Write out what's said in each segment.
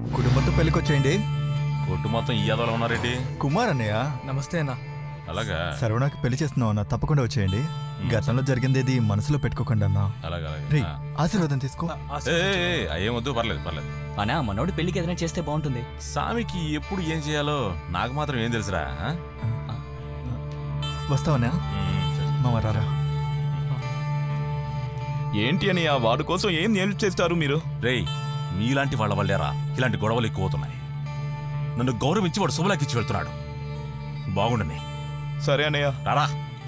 కుటుంబంతో పెళ్ళికొచ్చేయండి. కొట్టు మొత్తం ఈ యాదవలో ఉన్నారేంటి? కుమార్ అన్నయ్య. నమస్తే అన్న. అలాగా? సర్వనాకి పెళ్లి చేస్తున్నావు అన్న, తప్పకుండా వచ్చేయండి. గతంలో జరిగింది మనసులో పెట్టుకోకండి అన్న. అలాగే ఆశీర్వాదం తీసుకో. ఏం వద్దు, పర్లేదు పర్లేదు. అనా మనోడు పెళ్లికి ఏదైనా చేస్తే బాగుంటుంది. సామికి ఎప్పుడు ఏం చేయాలో నాకు మాత్రం ఏం తెలుసురా. వస్తావన్నా? మామ రారా. ఏంటి అని ఆ వాడు కోసం ఏం హెల్ప్ చేస్తారు మీరు? రేయ్, మీలాంటి వాళ్ళ వల్లేరా ఇలాంటి గొడవలు ఎక్కువ అవుతున్నాయి. నన్ను గౌరవించి వాడు శుభలాకిచ్చి వెళ్తున్నాడు. బాగుండని. సరే అన్నయ్య, రారా.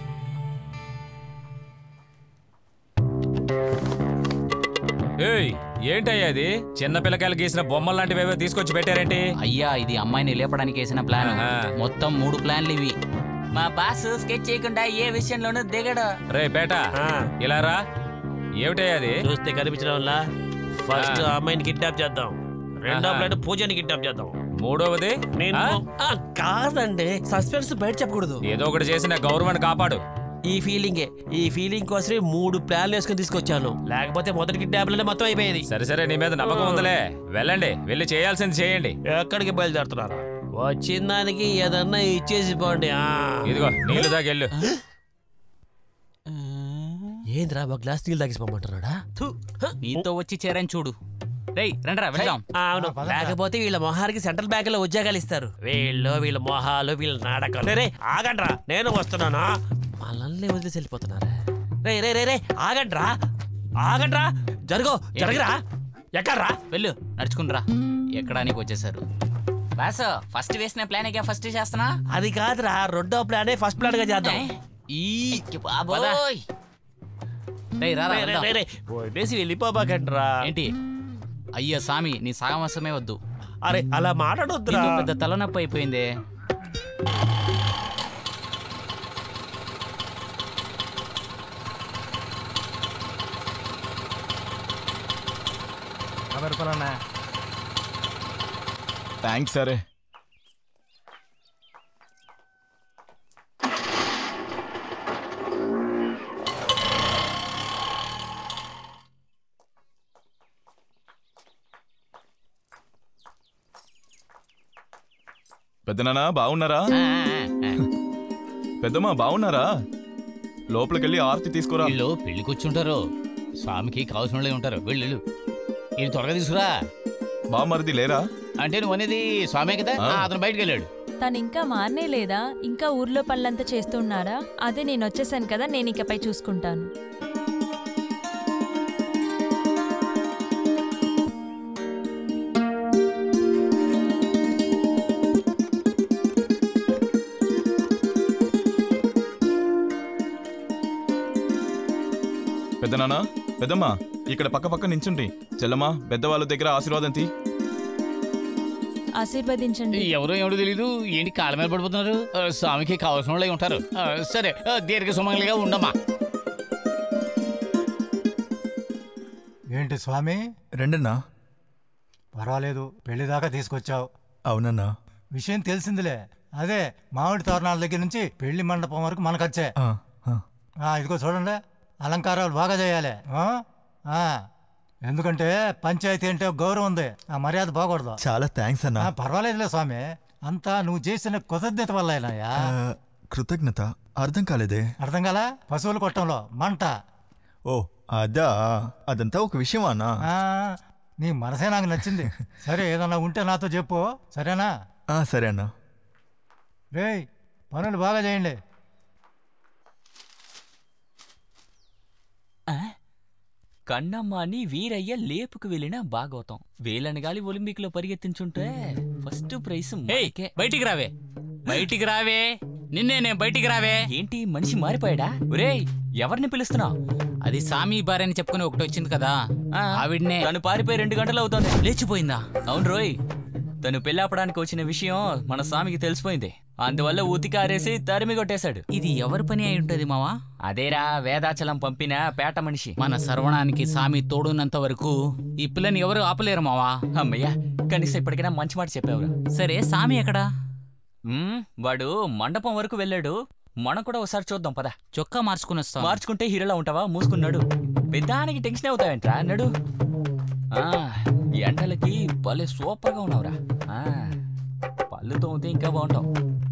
ఏంటయ్యా ఇది? చిన్న పిల్లకాయలు గీసిన బొమ్మలు లాంటివేవో తీసుకొచ్చి పెట్టారేంటి? అయ్యా, ఇది అమ్మాయిని లేపడానికి వేసిన ప్లాన్. మొత్తం 3 ప్లాన్లు ఇవి. మా బాస్ స్కెచ్ చేయకుండా ఏ విషయంలోనూ దిగడు. రే బేటా, ఇలా రా. ఏమిటయ్యా అది? చూస్తే కనిపించడం వల్ల ఫస్ట్ అమ్మాయిని కిడ్నాప్ చేద్దాం, రెండో ప్లాన్ పూజని కిడ్నాప్ చేద్దాం, మూడవది నేను కాదండి, సస్పెన్స్ బయట చెప్పకూడదు. ఏదో ఒకటి చేసి నా గౌరవాన్ని కాపాడు. ఈ ఫీలింగ్ కోసమే 3 ప్లాన్లు వేసుకుని తీసుకొచ్చాను. లేకపోతే మొదటి కిడ్నాప్ లోనే మొత్తం అయిపోయేది. సరే నీ మీద నమ్మకం ఉందిలే. వెళ్ళండి, వెళ్ళి చేయాల్సింది చేయండి. ఎక్కడికి బయలుదేరుతున్నారా? వచ్చిన దానికి ఏదన్నా ఇచ్చేసి పోండి. ఇదిగో నీళ్ళు దాకెళ్ళు. ఏంద్రా, ఒక గ్లాస్ నీళ్ళు తాగిసిపోమంటున్నాడా? నీతో వచ్చి చేరని చూడు. రేయ్ రండిరా వెళ్దాం. అవును, లేకపోతే వీళ్ళ మొహానికి సెంట్రల్ బ్యాంక్ లో ఉద్యోగాలు ఇస్తారు. వీళ్ళ మొహాలు, వీళ్ళ నాటకాలు. రే ఆగండ్రా, నేను వస్తున్నానా? మనల్ని వదిలేసి వెళ్ళిపోతున్నారా? రే ఆగండ్రా, జరగరా, ఎక్కడ్రా? వెళ్ళు, నడుచుకునిరా. ఎక్కడానికి వచ్చేసారు? బాస్, ఫస్ట్ వేసిన ప్లాన్ ఫస్ట్ చేస్తున్నా. అది కాదురా, రెండో ప్లానే ఫస్ట్ ప్లాన్ గా చేద్దాం. వెళ్ళిపోబాకండ్రా. ఏంటి అయ్యా సామి, నీ సాగమసమే వద్దు. అరే అలా మాట్లాడొద్దురా, పెద్ద తలనొప్పి అయిపోయింది. థ్యాంక్స్. సరే పెద్దనాన్న బాగున్నారా? పెద్దమ్మా బాగున్నారా? లోపలికెళ్ళి ఆర్తి తీసుకురా. వీళ్ళు పెళ్లికొచ్చుంటారు, స్వామికి కావాల్సిన వాళ్ళే ఉంటారు. వెళ్ళు, ఇది త్వరగా తీసుకురా. బామరిది లేరా? అంటే నువ్వు అనేది స్వామే కదా, అతను బయటకు వెళ్ళాడు. తను ఇంకా మారనే లేదా? ఇంకా ఊర్లో పనులంతా చేస్తున్నారా? అదే నేను వచ్చేసాను కదా, నేను ఇకపై చూసుకుంటాను. పెద్దనాన్న, పెద్దమ్మా ఇక్కడ పక్క నించుండి. చెల్లమ్మా, పెద్దవాళ్ళ దగ్గర ఆశీర్వాదం తీ. ఆశీర్వదించండి. ఎవరో ఎవడో తెలీదు, ఏంటి కాళ్ళ మీద పడిపోతున్నారు? స్వామికి కావాల్సిన వాళ్ళే ఉంటారు. సరే, దీర్ఘ సుమంగళిగా ఉండమ్మా. ఏంటి స్వామి? రెండన్నా. పర్వాలేదు, పెళ్లి దాకా తీసుకొచ్చావు. అవునన్నా. విషయం తెలిసిందిలే. అదే మామిడి తోరణాల దగ్గర నుంచి పెళ్లి మండపం వరకు మనకొచ్చే. ఇదిగో చూడండి, అలంకారాలు బాగా చేయాలి. ఎందుకంటే పంచాయతీ అంటే గౌరవం ఉంది, ఆ మర్యాద బాగూడదు. చాలా థ్యాంక్స్ అన్నా. పర్వాలేదులే స్వామి, అంతా నువ్వు చేసిన కృతజ్ఞత వల్ల. కృతజ్ఞత అర్థం కాలేదే. అర్థం కాలా? పశువులు కొట్టంలో మంట. ఓ అదా, అదంతా ఒక విషయం అన్నా. నీ మనసే నాకు నచ్చింది. సరే, ఏదన్నా ఉంటే నాతో చెప్పు, సరేనా? సరే అన్నా. రేయ్, పనులు బాగా చేయండి. కన్నమ్మాని వీరయ్య లేపుకు వెళ్ళిన భాగవతం. వేలని గాలి ఒలింపిక్ లో పరిగెత్తించుంటే ఫస్ట్ ప్రైజ్. బయటికి రావే, నిన్నే బయటికి రావే. ఏంటి మనిషి మారిపోయాడా? ఒరేయ్, ఎవరిని పిలుస్తున్నావు? అది సామి భార్యని చెప్పుకుని ఒకటి వచ్చింది కదా, ఆవిడ్నే. తను పారిపోయి 2 గంటలు అవుతుంది. లేచిపోయిందా? అవును రోయ్, తను పెళ్ళాపడానికి వచ్చిన విషయం మన స్వామికి తెలిసిపోయింది. అందువల్ల ఉతికారేసి తరిమి కొట్టేశాడు. ఇది ఎవరి పని అయి ఉంటది మావా? అదేరా, వేదాచలం పంపిన పేట మనిషి. మన సర్వణానికి సామి తోడున్నంత వరకు ఈ పిల్లని ఎవరు ఆపలేరు మావా. అమ్మయ్యా, కనీసం ఇప్పటికైనా మంచి మాట చెప్పావురా. సరే, సామి ఎక్కడా? వాడు మండపం వరకు వెళ్ళాడు. మనం కూడా ఒకసారి చూద్దాం పద. చొక్కా మార్చుకుని వస్తాం. మార్చుకుంటే హీరోలా ఉంటావా? మూసుకున్నాడు. పెద్దానికి టెన్షన్ అవుతావేంట్రా? అన్నాడు. ఎండలకి భలే సూపర్గా ఉన్నావురా. పళ్ళు తోమితే ఇంకా బాగుంటావు.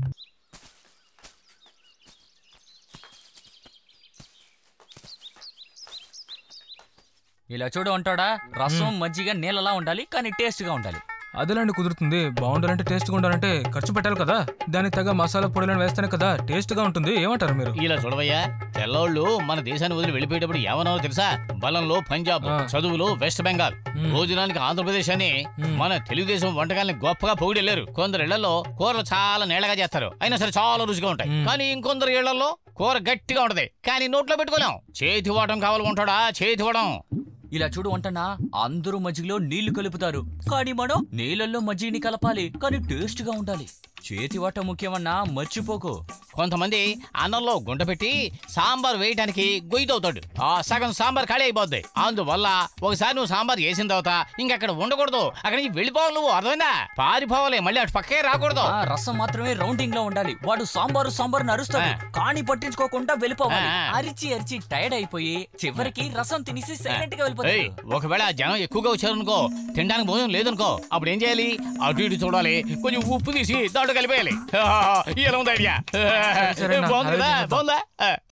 ఇలా చూడు ఉంటాడా, రసం మజ్జిగ నీళ్ళలా ఉండాలి కానీ టేస్ట్గా ఉండాలి. అదేలాంటి కుదురుతుంది. బాగుండాలంటే టేస్ట్గా ఉండాలంటే ఖర్చు పెట్టాలి కదా. దానికి తగ్గ మసాలా పొడులను వేస్తేనే కదా టేస్ట్గా ఉంటుంది. ఏమంటారు మీరు? ఇలా చూడవయ్యా, తెల్లోళ్ళు మన దేశాన్ని వదిలి వెళ్ళిపోయేటప్పుడు ఏమన్నారో తెలుసా? బలంలో పంజాబ్, చదువులో వెస్ట్ బెంగాల్, భోజనానికి ఆంధ్రప్రదేశ్ అని మన తెలుగుదేశం వంటకాలని గొప్పగా పొగిడెళ్లారు. కొందరు ఇళ్లలో కూరలు చాలా నీళ్లగా చేస్తారు, అయినా సరే చాలా రుచిగా ఉంటాయి. కానీ ఇంకొందరు ఇళ్లలో కూర గట్టిగా ఉంటది కానీ నోట్లో పెట్టుకోలేం. చేతి వాటం కావాలనుకుంటాడా, చేతి వాటం. ఇలా చూడు అంటనా, అందరూ మజ్జిగలో నీళ్లు కలుపుతారు కానీ మనం నీళ్ళల్లో మజ్జిగని కలపాలి కానీ టేస్ట్ గా ఉండాలి. చేతి వాట ముఖ్యమన్నా మర్చిపోకు. కొంతమంది అన్నంలో గుంట పెట్టి సాంబార్ వేయడానికి గొయ్యి తవ్వుతాడు. ఆ సగం సాంబార్ ఖాళీ అయిపోద్ది. అందువల్ల ఒకసారి నువ్వు సాంబార్ వేసిన తర్వాత ఇంకక్కడ ఉండకూడదు, అక్కడి నుంచి వెళ్ళిపోవాలి. నువ్వు అర్థమైందా? పారిపోవాలి, మళ్ళీ అటు పక్కే రాకూడదు. రసం మాత్రమే రౌండింగ్ లో ఉండాలి. వాడు సాంబారు అరుస్తాడు కానీ పట్టించుకోకుండా వెళ్ళిపోవాలి. అరిచి అరిచి టైర్డ్ అయిపోయి చివరికి రసం తినేసి సైలెంట్ గా వెళ్ళిపోతాడు. ఒకవేళ జనం ఎక్కువగా వచ్చారనుకో, తినడానికి భోజనం లేదనుకో, అప్పుడు ఏం చేయాలి? అటు ఇటు చూడాలి, కొంచెం ఉప్పు తీసి దాంట్లో కలిపేయాలి. ఎలా ఉంది ఐడియా? బాగుంది కదా? బాగుందా?